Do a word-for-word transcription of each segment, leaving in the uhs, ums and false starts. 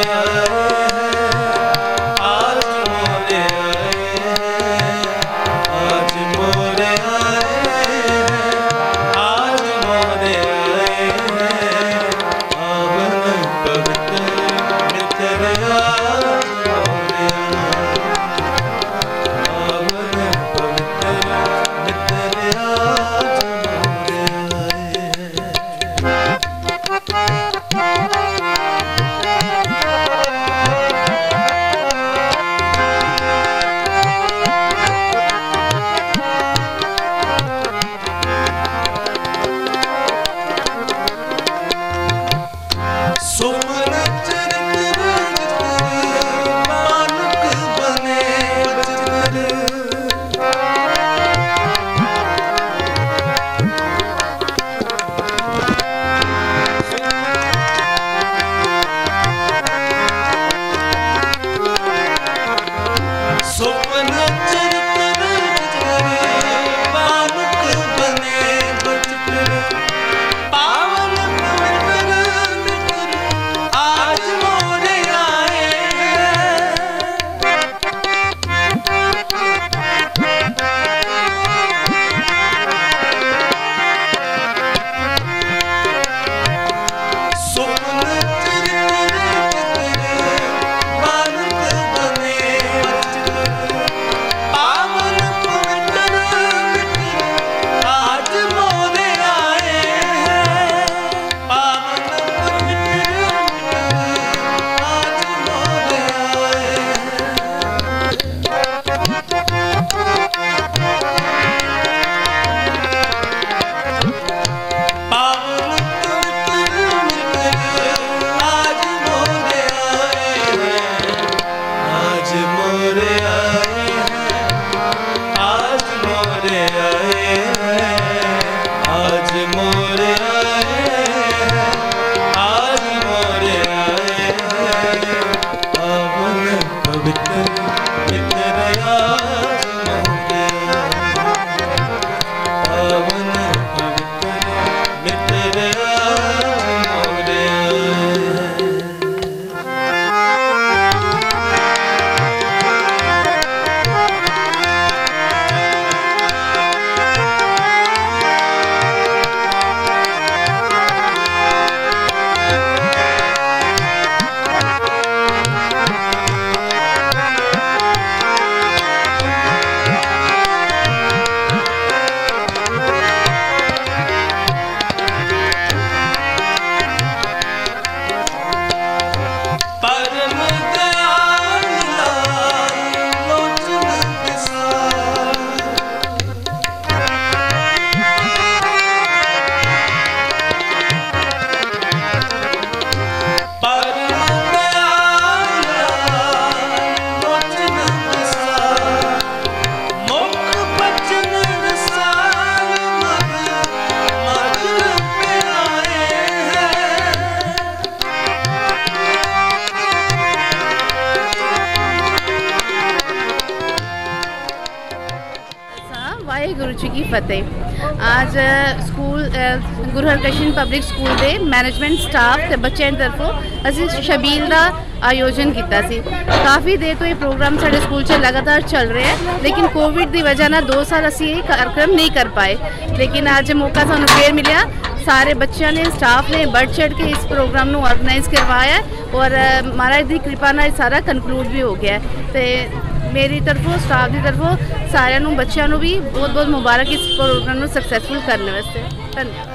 वाहेगुरु जी की फतेह। आज school Guru Harkrishan public school के मैनेजमेंट स्टाफ ते बच्चों की तरफों असी शबील का आयोजन किया सी। काफ़ी देर तो ये प्रोग्राम साढ़े स्कूल से लगातार चल रहे हैं, लेकिन कोविड की वजह ना दो साल असी ये कार्यक्रम नहीं कर पाए, लेकिन आज मौका सानू फिर मिले। सारे बच्चों ने स्टाफ ने बढ़ चढ़ के इस प्रोग्राम को ऑर्गेनाइज करवाया और महाराज की कृपा नाल सारा कंक्लूड भी हो गया। तो मेरी तरफों स्टाफ की तरफों सारे बच्चों को भी बहुत बहुत मुबारक इस प्रोग्राम को सक्सैसफुल करने वास्ते। धन्यवाद।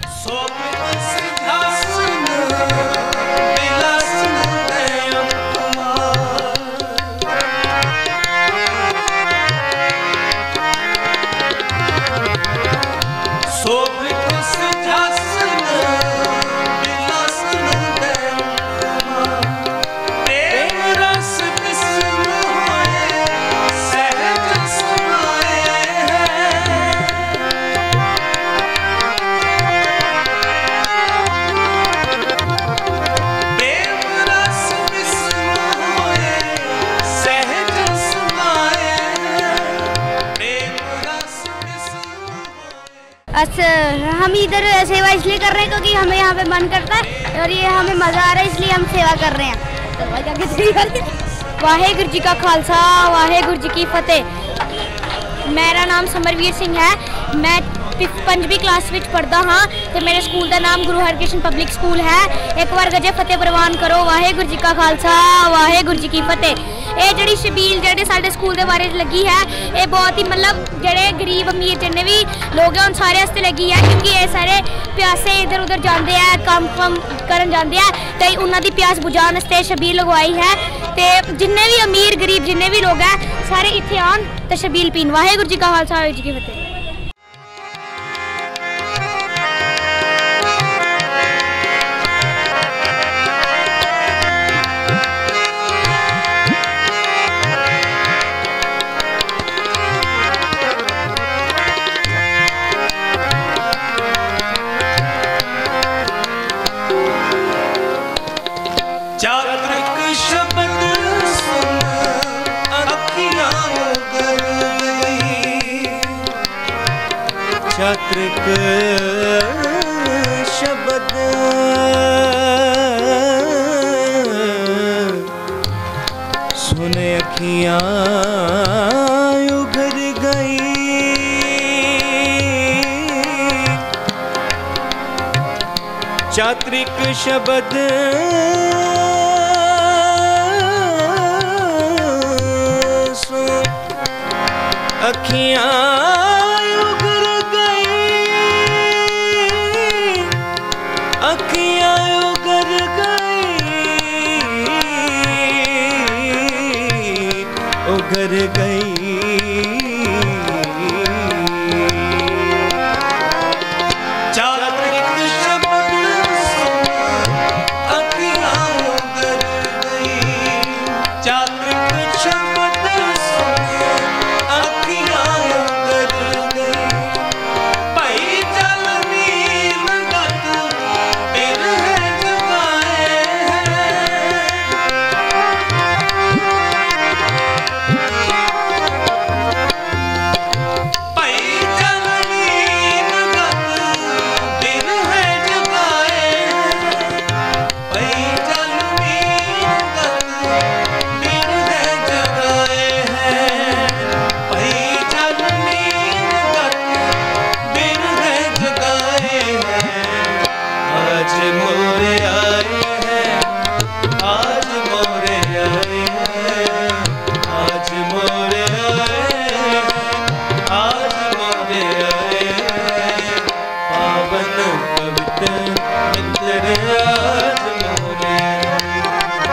अच्छा, हम इधर सेवा इसलिए कर रहे हैं क्योंकि हमें यहाँ पे मन करता है और ये हमें मज़ा आ रहा है, इसलिए हम सेवा कर रहे हैं। वाहेगुरु जी का खालसा वाहेगुरु जी की फतेह। मेरा नाम समरवीर सिंह है। मैं पंजवीं क्लास में पढ़ता हाँ तो मेरे स्कूल का नाम गुरु हरकृष्ण पब्लिक स्कूल है। एक बार गजे फतेह प्रवान करो। वाहेगुरु जी का खालसा वाहेगुरु जी की फतेह। ये जी शबील जो साढ़े स्कूल के बारे लगी है ये बहुत ही मतलब जोड़े गरीब अमीर जिन्ने भी लोग हैं उन सारे वास्ते लगी है, क्योंकि ये सारे प्यासे इधर उधर जाते हैं काम काम करन जाते हैं तो उन्होंने प्यास बुझाने वास्ते शबील लगवाई है। तो जिन्ने भी अमीर गरीब जिन्ने भी लोग हैं सारे इत्थे आन तो शबील पीन। वाहेगुरु जी का खालसा वाहेगुरु जी की फतेह। चात्रिक शब्द सुन अखियाँ उगर गई। चात्रिक शब्द सुन अखियाँ उगर गई। चात्रिक शब्द अखियाँ उगर गई। अखियाँ उगर गई उगर गई। चात्रिक शब्द सुन अखियाँ उगर गई। चात्रिक शब्द सुन अखियाँ उगर गई। भाई चल नील गत बिरह जगाए भाई चल नील गत बिरह जगाए। भाई चल नील गत बिरह जगाए हैं। भाई चल नील गत बिरह जगाए हैं। आज मोरे आए हैं आज मोरे आए हैं। आज मोरे आए हैं आज मोरे आए हैं। पावन पवित्र मित्र आज मोरे आए।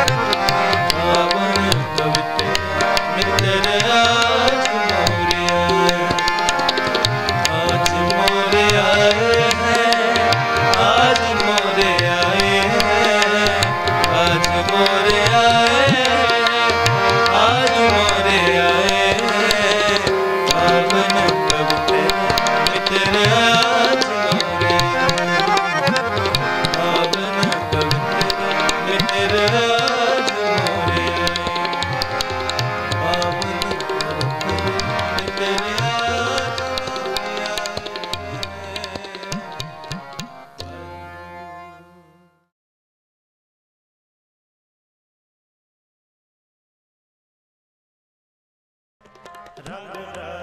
पावन पवित्र मित्र आज मोरे आए। आज मोरे आए हैं आज मोरे आए हैं। आज मोरे आए हैं आज मोरे आए हैं। पावन पवित्र मित्र आज मोरे आए। पावन पवित्र मित्र आज मोरे आए। पावन पवित्र मित्र आज मोरे आए। रंग